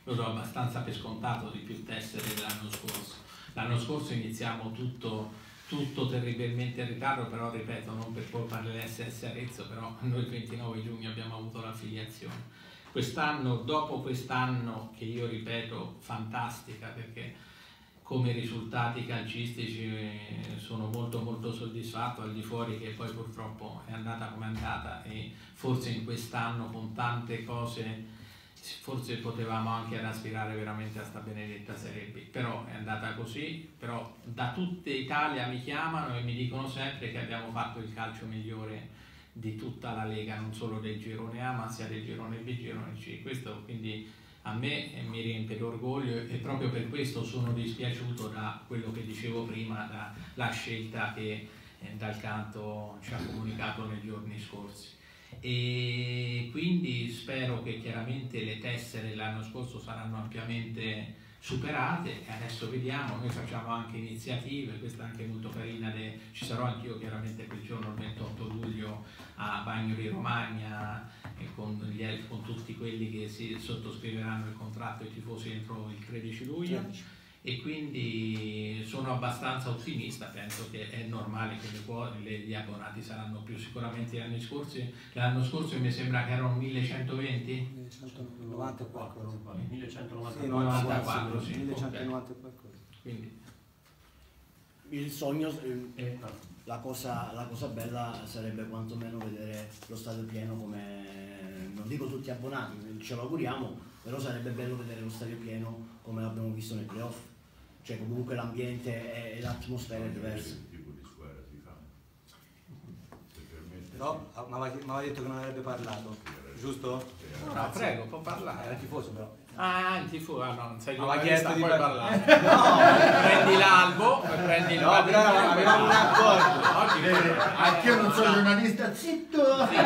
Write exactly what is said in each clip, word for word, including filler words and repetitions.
lo do abbastanza per scontato di più tessere dell'anno scorso. L'anno scorso iniziamo tutto, tutto terribilmente in ritardo, però ripeto, non per colpa dell'S S Arezzo, però noi il ventinove giugno abbiamo avuto l'affiliazione. Quest'anno, dopo quest'anno che io ripeto fantastica, perché come risultati calcistici sono molto molto soddisfatto, al di fuori che poi purtroppo è andata come è andata, e forse in quest'anno con tante cose forse potevamo anche aspirare veramente a sta benedetta Serie B, però è andata così. Però da tutta Italia mi chiamano e mi dicono sempre che abbiamo fatto il calcio migliore di tutta la Lega, non solo del girone A ma sia del girone B, girone C. Questo quindi a me mi riempie d'orgoglio, e proprio per questo sono dispiaciuto da quello che dicevo prima, dalla scelta che eh, Dal Canto ci ha comunicato nei giorni scorsi. E quindi spero che chiaramente le tessere l'anno scorso saranno ampiamente superate, e adesso vediamo. Noi facciamo anche iniziative, questa è anche molto carina, de... ci sarò anch'io chiaramente quel giorno, il ventotto luglio, a Bagnoli Romagna, e con, gli, con tutti quelli che si sottoscriveranno il contratto, i tifosi, entro il tredici luglio. E quindi sono abbastanza ottimista, penso che è normale che le quote, gli abbonati saranno più sicuramente gli anni scorsi. L'anno scorso mi sembra che erano millecentoventi? millecentonovantaquattro. millecentonovantaquattro, sì. millecentonovantaquattro. Quindi il sogno, eh, la, cosa, la cosa bella sarebbe quantomeno vedere lo stadio pieno, come non dico tutti abbonati, ce lo auguriamo, però sarebbe bello vedere lo stadio pieno come l'abbiamo visto nei playoff. Cioè comunque l'ambiente e l'atmosfera è diversa. Che tipo di squadra si fa? No, mi aveva detto che non avrebbe parlato, giusto? no, no, prego, può parlare. Era tifoso però. Ah, il tifo, ah, no, non sei Ma giornalista, di puoi par- parlare. No! Prendi l'albo, prendi il No, però avevamo un accordo. Oggi Anch'io non sono giornalista, zitto!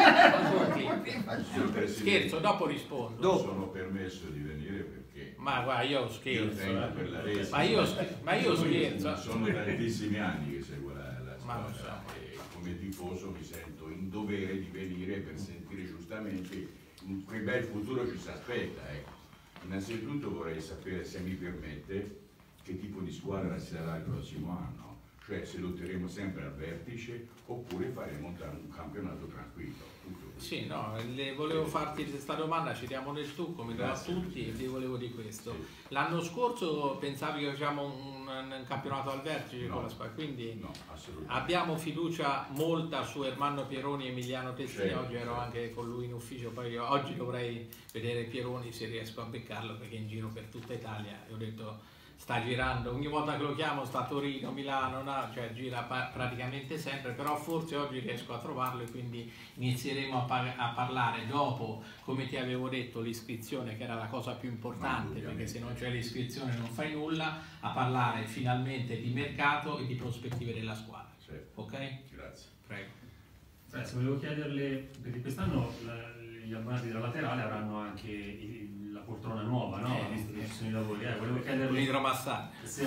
Scherzo, dopo rispondo. Dopo. Sono permesso di venire perché Ma guarda, io io scherzo. tengo eh. per la resa. Ma io, scher- ma io scherzo. Sono tantissimi anni che seguo la, la Ma non squadra, so. e come tifoso mi sento in dovere di venire per sentire giustamente che bel futuro ci si aspetta. Ecco. Innanzitutto vorrei sapere, se mi permette, che tipo di squadra sarà il prossimo anno, cioè se lotteremo sempre al vertice oppure faremo un campionato tranquillo. Sì, no, le volevo farti questa domanda, ci diamo nel tu, come do a tutti, e ti volevo di questo. Sì. L'anno scorso pensavi che facciamo un, un campionato al vertice No. con la squadra, quindi No, assolutamente. abbiamo fiducia molta su Ermanno Pieroni e Emiliano Testini. Certo, Oggi ero certo. anche con lui in ufficio, poi io oggi dovrei vedere Pieroni se riesco a beccarlo, perché è in giro per tutta Italia, e ho detto sta girando, ogni volta che lo chiamo sta a Torino, Milano, no? Cioè gira praticamente sempre, però forse oggi riesco a trovarlo, e quindi inizieremo a, par a parlare dopo, come ti avevo detto, l'iscrizione, che era la cosa più importante, perché se non c'è l'iscrizione non fai nulla, a parlare finalmente di mercato e di prospettive della squadra. Certo. Ok? Grazie. Prego. Eh, se volevo chiederle, perché quest'anno gli abbonati della laterale avranno anche il, la poltrona nuova, no? Eh, Visto che ci sono i lavori, eh, volevo chiederle L'idromassaggio. se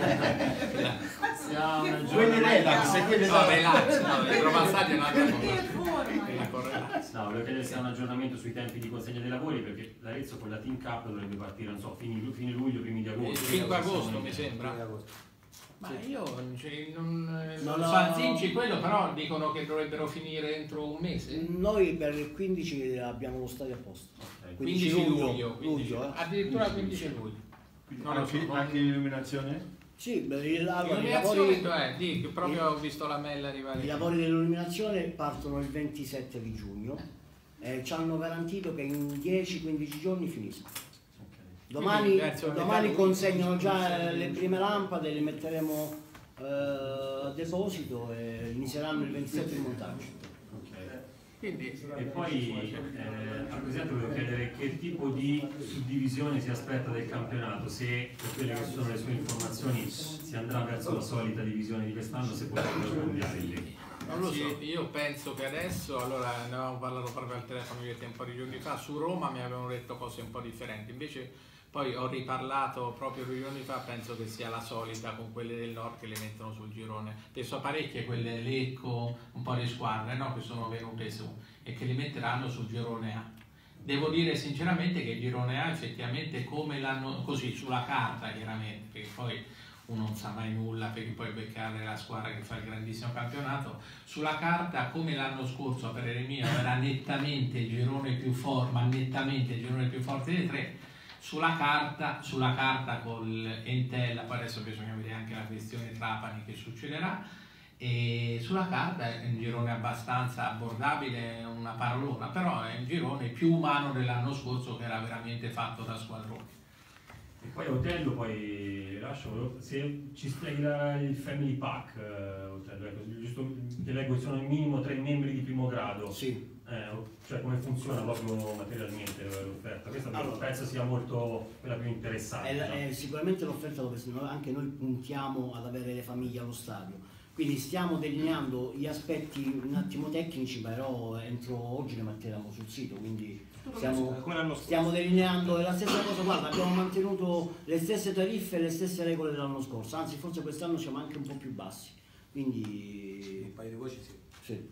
se ha un Quelli relax, aggiornamento. quelli No, relax, no, l'idromassaggio è un'altra cosa. forma. Con relax. No, volevo chiedere se ha un aggiornamento sui tempi di consegna dei lavori, perché l'Arezzo con la Team Cup dovrebbe partire, non so, fine, fine luglio, primi di Il agosto. cinque agosto mi sembra. agosto. Ma io cioè, non, Non non ho- so, Anzinci quello, però dicono che dovrebbero finire entro un mese. Noi per il quindici abbiamo lo stadio a posto. Ok. quindici luglio, quindici, luglio, eh. addirittura quindici luglio. Non lo so, Anche, non- anche l'illuminazione? Sì, beh, il- allora, i Illuminazione, lavori, eh, di, che proprio ho visto la mail arrivare. i lavori dell'illuminazione partono il ventisette di giugno e ci hanno garantito che in dieci quindici giorni finiscono. Ok. Domani, Quindi, verso la domani metà consegnano già luglio, le prime lampade, le metteremo eh, a deposito e inizieranno il ventisette il montaggio. Ok. Quindi, E poi eh, al Presidente volevo chiedere che tipo di suddivisione si aspetta del campionato, se per quelle che sono le sue informazioni si andrà verso la solita divisione di quest'anno, se potrebbero cambiare lì. non lo so, io penso che adesso, allora ne avevamo parlato proprio al telefono io un po' di giorni fa, su Roma mi avevano detto cose un po' differenti, invece poi ho riparlato proprio due giorni fa, penso che sia la solita con quelle del nord che le mettono sul girone. Penso parecchie quelle Lecco, un po' le squadre, no, che sono venute su e che le metteranno sul girone A. Devo dire sinceramente che il girone A effettivamente come l'hanno, così sulla carta chiaramente, perché poi uno non sa mai nulla, perché poi beccare la squadra che fa il grandissimo campionato, sulla carta come l'anno scorso a parere mio era nettamente il girone più forte, ma nettamente il girone più forte dei tre, sulla carta, sulla carta col Entella, poi adesso bisogna vedere anche la questione Trapani che succederà, e sulla carta è un girone abbastanza abbordabile, è una parolona, però è un girone più umano dell'anno scorso che era veramente fatto da squadroni. E poi Otello, poi lascio, se ci spieghi la, il family pack, eh, Otello, ecco, giusto che leggo che sono al minimo tre membri di primo grado, Sì. eh, cioè come funziona proprio materialmente l'offerta? Questa Allora, penso sia molto quella più interessante. È, no? è sicuramente l'offerta dove noi- anche noi puntiamo ad avere le famiglie allo stadio. Quindi stiamo delineando gli aspetti un attimo tecnici, però entro oggi le metteremo sul sito, quindi stiamo, Come l'anno scorso. stiamo delineando è la stessa cosa. Guarda, abbiamo mantenuto le stesse tariffe e le stesse regole dell'anno scorso, anzi forse quest'anno siamo anche un po' più bassi, quindi Un paio di voci sì. sì.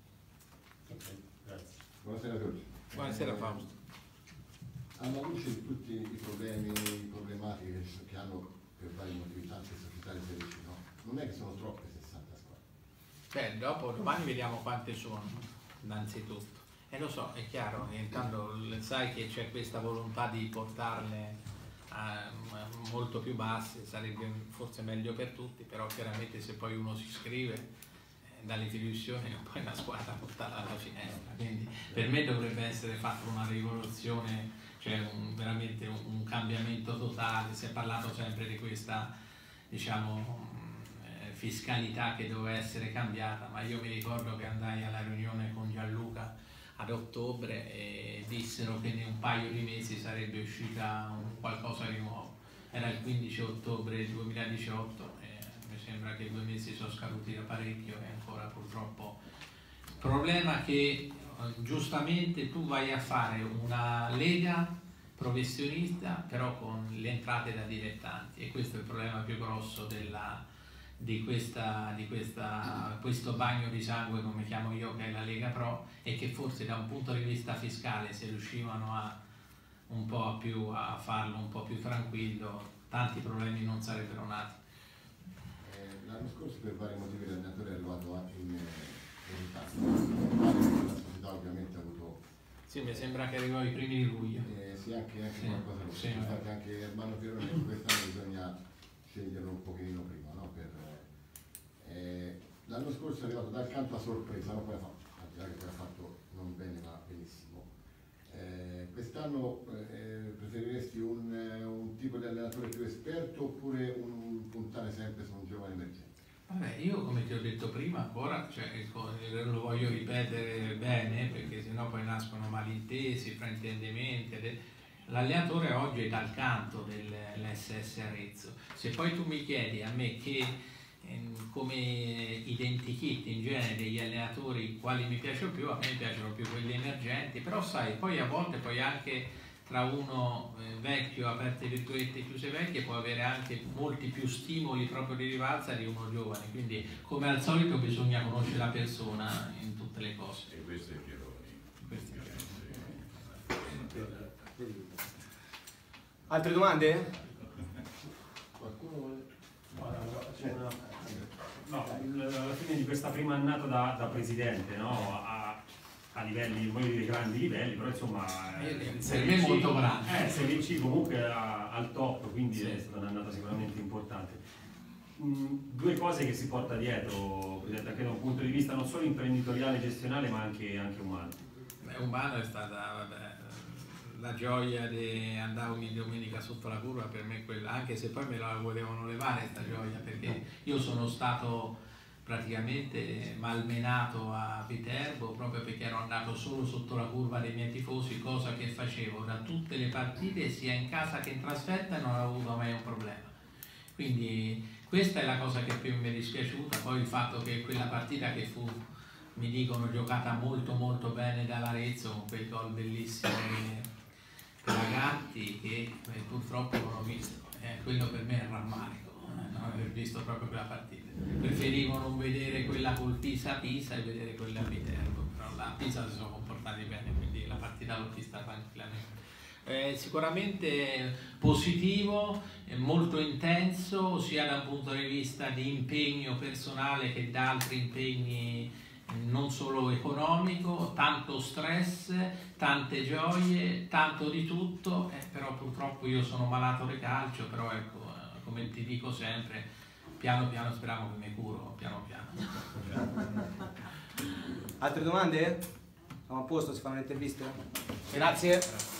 Ok, grazie. Buonasera a tutti. Buonasera Fausto. Alla luce di tutti i problemi, le problematiche che hanno per vari motivi tante società di Serie C, no? Non è che sono troppe sessanta squadre. Beh, dopo domani vediamo quante sono, innanzitutto. E lo so, è chiaro, intanto sai che c'è questa volontà di portarle a, a molto più basse, sarebbe forse meglio per tutti, però chiaramente se poi uno si iscrive eh, dalle televisioni poi una squadra portata alla finestra, quindi per me dovrebbe essere fatta una rivoluzione, cioè un, veramente un, un cambiamento totale. Si è parlato sempre di questa, diciamo, fiscalità che doveva essere cambiata, ma io mi ricordo che andai alla riunione con Gianluca ad ottobre e dissero che in un paio di mesi sarebbe uscita un qualcosa di nuovo. Era il quindici ottobre duemiladiciotto e mi sembra che due mesi sono scaduti da parecchio e ancora purtroppo. Il problema è che giustamente tu vai a fare una lega professionista però con le entrate da dilettanti, e questo è il problema più grosso della Di, questa, di questa, questo bagno di sangue, come chiamo io, che è la Lega Pro, e che forse da un punto di vista fiscale, se riuscivano a un po' più a farlo un po' più tranquillo, tanti problemi non sarebbero nati. Eh, l'anno scorso per vari motivi l'allenatore è arrivato anche in, in ritardo. La società ovviamente ha avuto Sì, mi sembra che arrivò i primi di luglio. eh, sì, anche, anche Sì, qualcosa sì, c'è ma- stato anche Ermanno Pieroni, quest'anno bisogna sceglierlo un pochino prima, no? Per, eh, l'anno scorso è arrivato dal canto a sorpresa, no? Poi ha fatto, al di là che poi ha fatto non bene ma benissimo. Eh, quest'anno eh, preferiresti un, eh, un tipo di allenatore più esperto oppure un puntare sempre su un giovane emergente? Vabbè, io come ti ho detto prima ancora, cioè, ecco, lo voglio ripetere bene perché sennò poi nascono malintesi, fraintendimenti. ed- L'allenatore oggi è dal canto dell'S S Arezzo. Se poi tu mi chiedi a me che ehm, come identikit in genere degli allenatori quali mi piacciono più, a me mi piacciono più quelli emergenti, però sai, poi a volte poi anche tra uno eh, vecchio, aperte virgolette, chiuse vecchie, può avere anche molti più stimoli proprio di rivalsa di uno giovane, quindi come al solito bisogna conoscere la persona in tutte le cose. E questo è Pieroni. Questo è Altre domande? Qualcuno vuole? C'è una- no, il- alla fine di questa prima annata da, da presidente, no? a, a livelli, voglio dire grandi livelli, però insomma Eh, eh, per Serie me C- molto grande. Eh, Serie C comunque a- al top, quindi Sì. è stata un'annata sicuramente importante. Mm, due cose che si porta dietro, Presidente, anche da un punto di vista non solo imprenditoriale, gestionale, ma anche, anche umano. Beh, umano è stata vabbè, la gioia di andare ogni domenica sotto la curva, per me quella, anche se poi me la volevano levare sta gioia, perché io sono stato praticamente malmenato a Viterbo proprio perché ero andato solo sotto la curva dei miei tifosi, cosa che facevo da tutte le partite sia in casa che in trasferta e non avevo avuto mai un problema. Quindi questa è la cosa che più mi è dispiaciuta, poi il fatto che quella partita che fu, mi dicono, giocata molto molto bene dall'Arezzo con quei gol bellissimi di Ragatti che eh, purtroppo non ho visto, eh, quello per me è un rammarico, eh, non aver visto proprio quella partita. Preferivo non vedere quella col Pisa a Pisa e vedere quella a Viterbo, però la Pisa si sono comportati bene, quindi la partita l'ho vista tranquillamente. Eh, sicuramente positivo, eh, molto intenso sia da un punto di vista di impegno personale che da altri impegni non solo economico, tanto stress, tante gioie, tanto di tutto, eh, però purtroppo io sono malato di calcio, però ecco, eh, come ti dico sempre, piano piano speriamo che mi curo, piano piano. Altre domande? Siamo a posto, si fanno le interviste? Grazie.